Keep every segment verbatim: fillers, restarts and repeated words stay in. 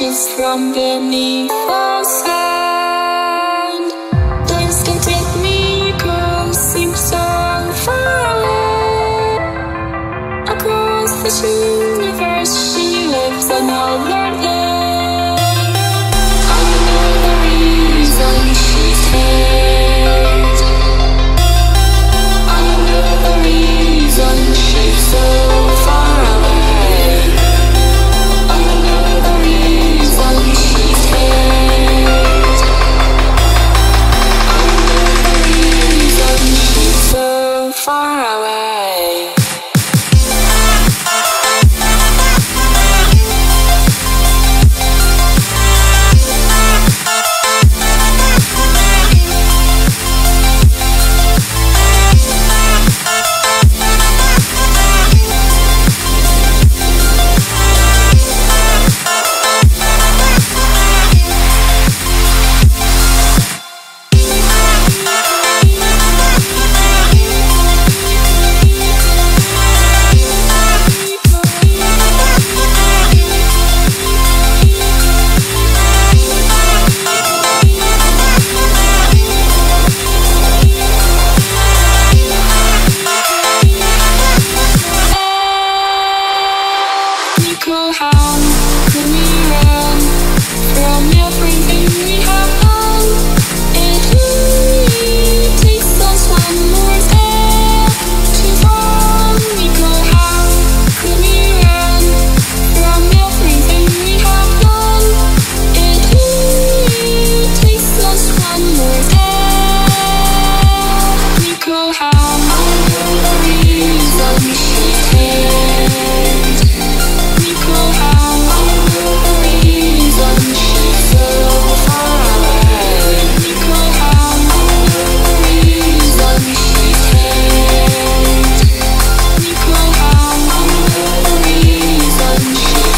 watches from beneath the sand. Days can take me close, seem so far away. Across this universe, she lives another day. I know the reason she's here. I know the reason she's so far away. I know the reason she's here. I know the reason she's so far away. How could we run from everything we have done? It only takes us one more step to fall. Nico, how could we run from everything we have done? It only takes us one more step. Nico, how I know the reason she's here. Nico, how I know the reason she's so far away. Nico, how I know the reason she's here. Nico, how I know the reason she's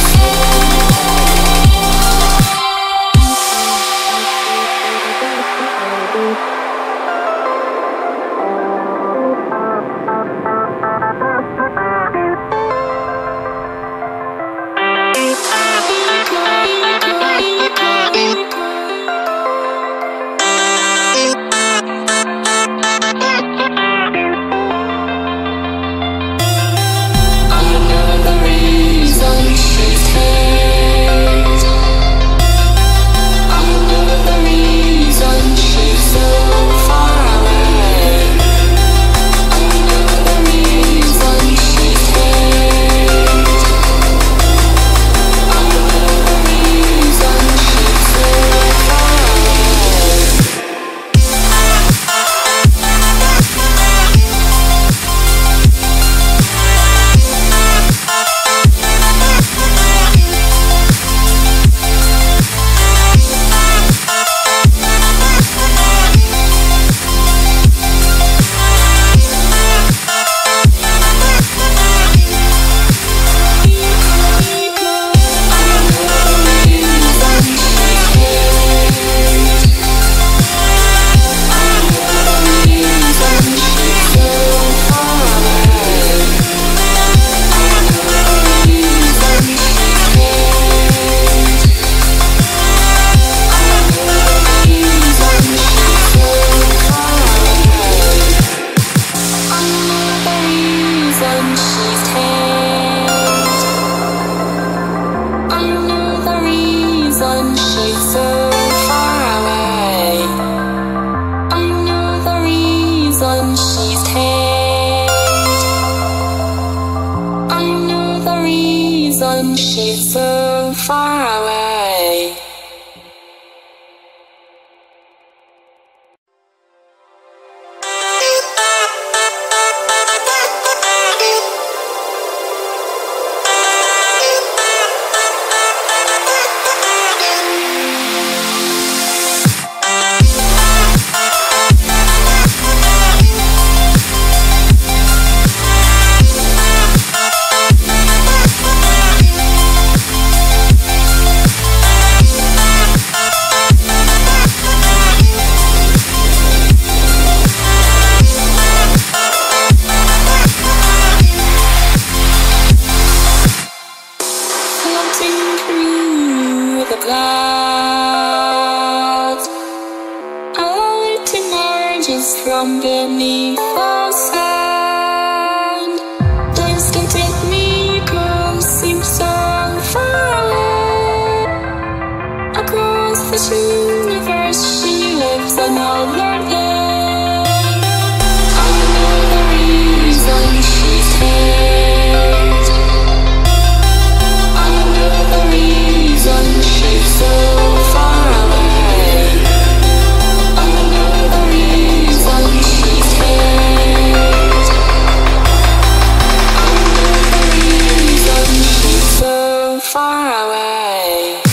she's so far away. from beneath the sand. Days can take me, girl, seem so far away. Across this universe, she lives another day. I know the reason she stays. I know the reason she's so far away. I know the reason she stays. I know the reason she's so far away.